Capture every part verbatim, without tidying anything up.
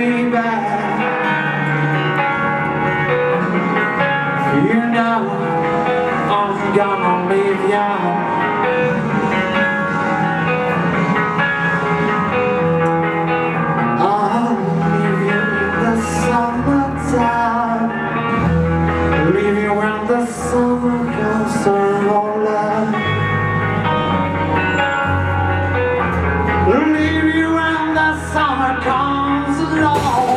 baby. You know I'm gonna leave you. I'll leave you in the summertime, leave you when the summer comes around. Leave you when the summer comes along.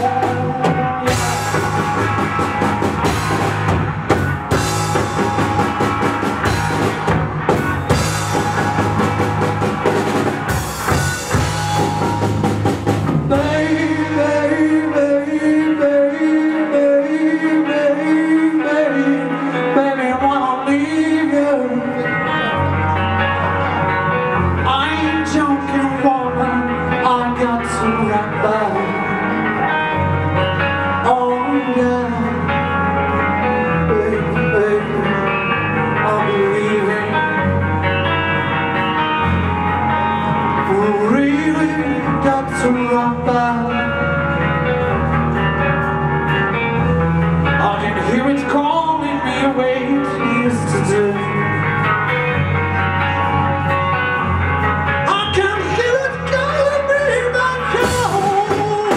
To rock back, I can hear it calling me away to used to do. I can hear it calling me back home,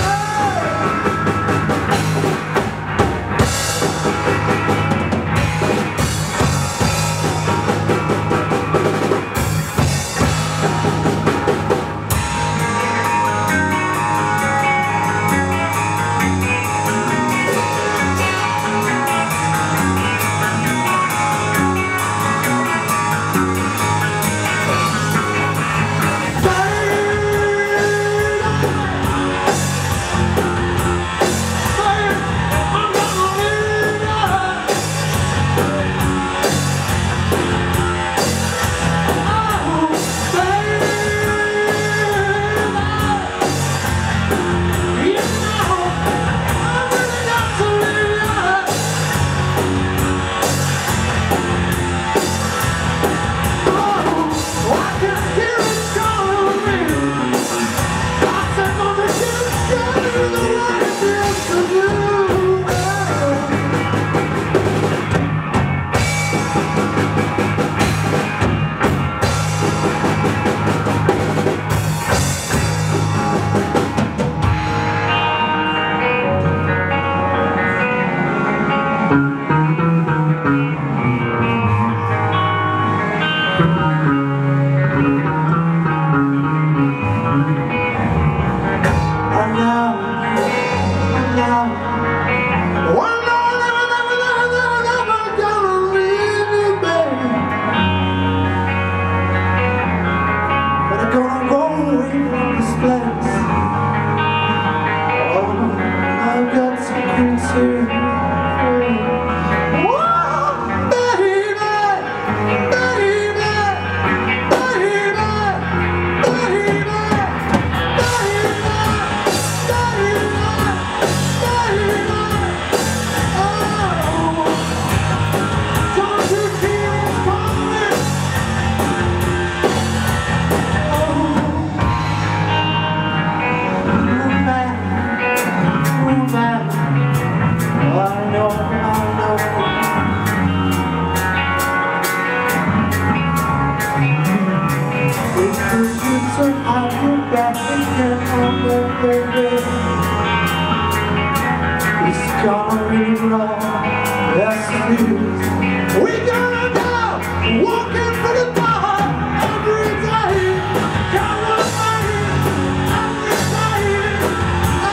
it's gonna be wrong, yes it is. We gonna go walking for the bar every day. Come on, baby, every day. Oh,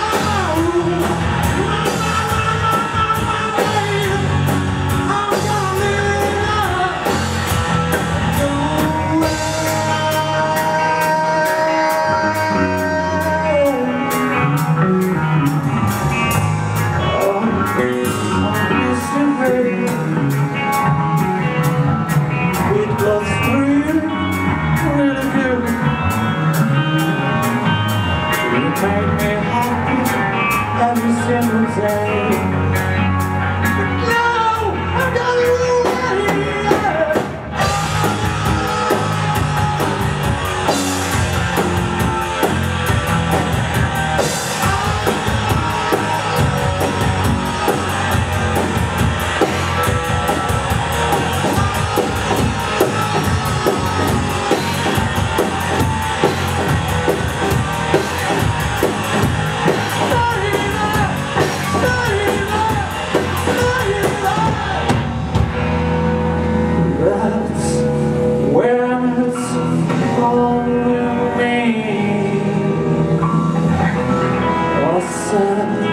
my, my, my, my, my, baby, I'm gonna live every single day. No, I gotta away. Yeah. soul.